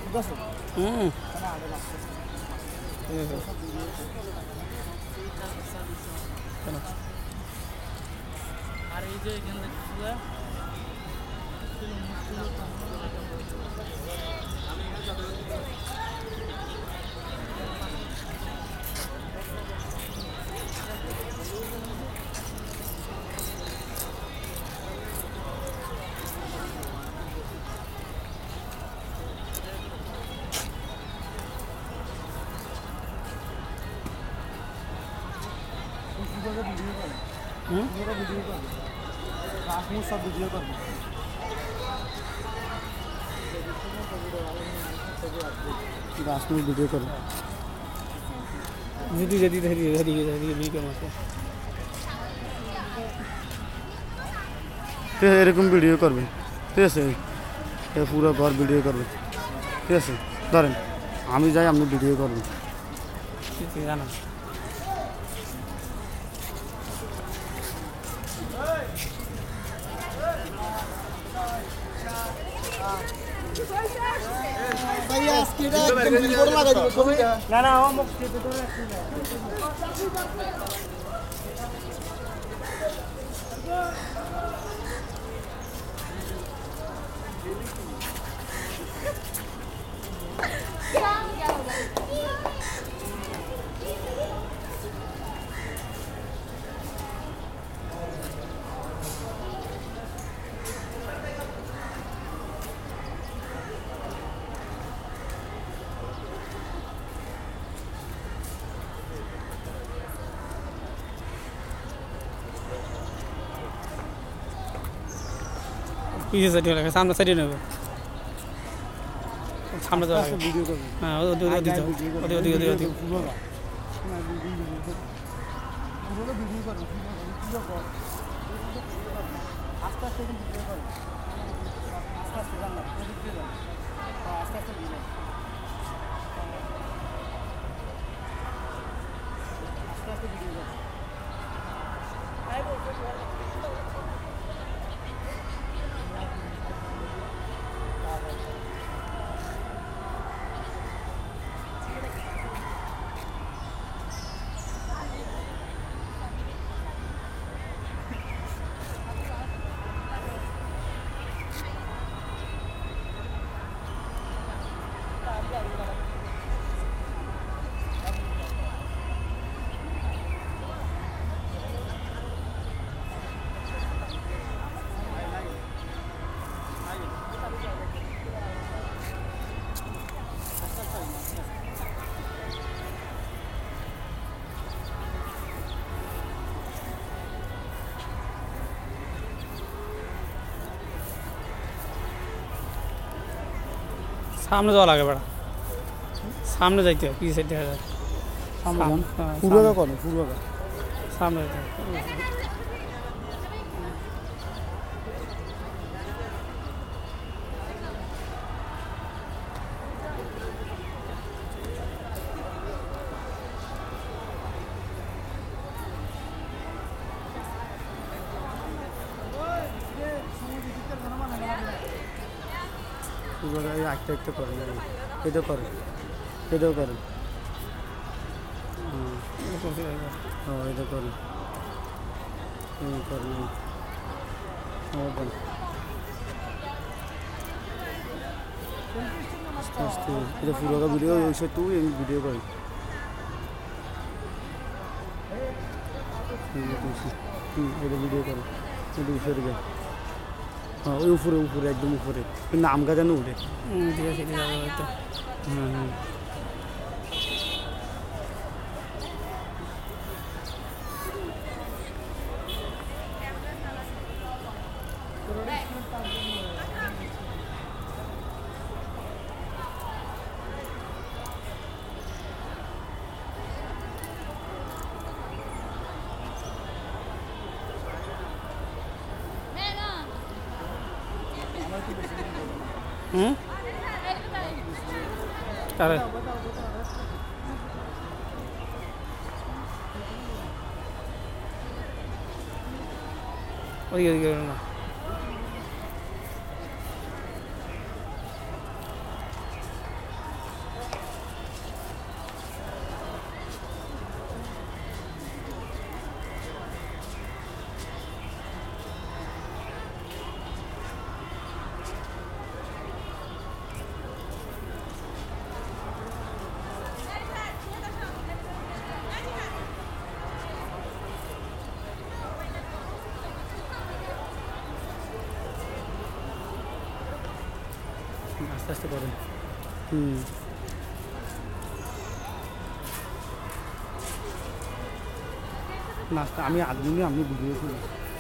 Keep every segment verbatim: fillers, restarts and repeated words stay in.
হুম আর এই যে এখান থেকে হুম ভিডিও করবে রাসমুর সব ভিডিও করবে রাসমুর ভিডিও করবে যদি যদি ধরি ধরি ধরি ভিডিও মাসে ঠিক আছে এরকম ভিডিও করবে ঠিক আছে পুরো ঘর ভিডিও করবে ঠিক আছে ধরেন আমি যাই আপনি ভিডিও করবেন ঠিক আছে জানান না না পিছিয়ে সাইডে লাগে সামনে সাইডে নেবে সামনে যাওয়া ভিডিও করবে হ্যাঁ ওদিকে ওদিকে ওদিকে ওদিকে ওদিকে ওদিকে ভিডিও করবে আস্তে আস্তে ভিডিও করবে আস্তে আস্তে জানো আস্তে আস্তে ভিডিও আস্তে আস্তে ভিডিও করবে সামনে যাওয়া লাগে বেড়া সামনে যাইতে হবে পিছিয়ে সাইড দেখা যায় পূর্বগা করো পূর্বগা সামনে যাইতে হবে একটা একটা করেন এটা করেন এটাও করেন হ্যাঁ এটা করেন করেন আস্তে আস্তে এটা পুরোটা ভিডিও ওইসব তুই আমি ভিডিও করি হুম এটা ভিডিও করেন এটা উপরে যায় হ্যাঁ ওই উপরে উপরে একদম উপরে কিন্তু আম গাছ যেন উঠে ঠিক আছে হুম হুম হুম কারে ওই ওই না আস্তে আস্তে করেন। হুম নাস্তা আমি আদমি আমি ভিডিও করি।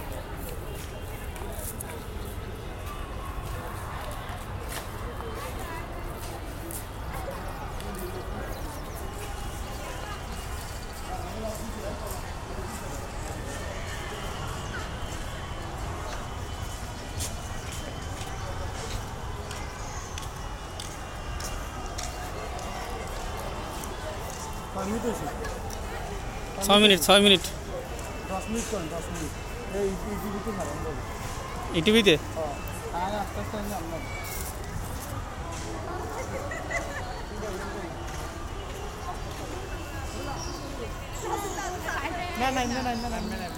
আমি তো ছয় মিনিট ছয় মিনিট দশ মিনিট করেন দশ মিনিট এই ইউটিউবে মারেন বলো। এই টিভিতে হ্যাঁ আস্তে আস্তে আমি আপনার না না না না না না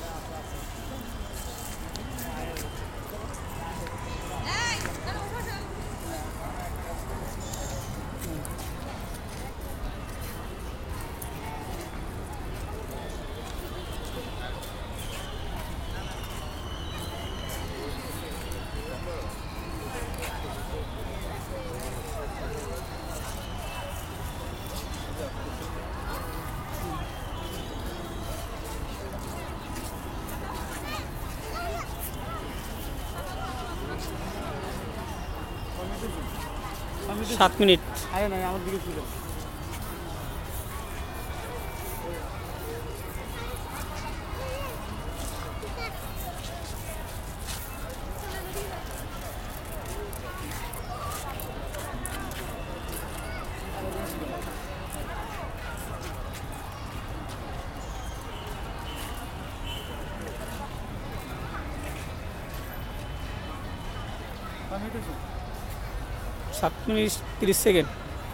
সাত মিনিট আরে না আমার দিকে ছিল সাত মিনিট তিরিশ সেকেন্ড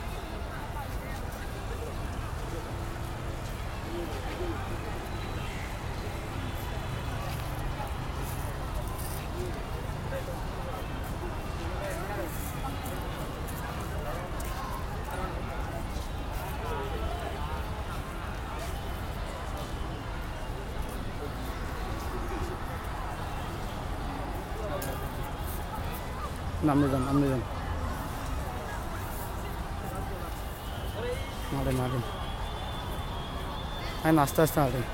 নামে যান নামে যান মারেন মারেন হ্যাঁ আস্তে আস্তে মারেন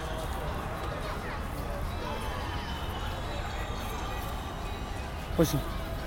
বসি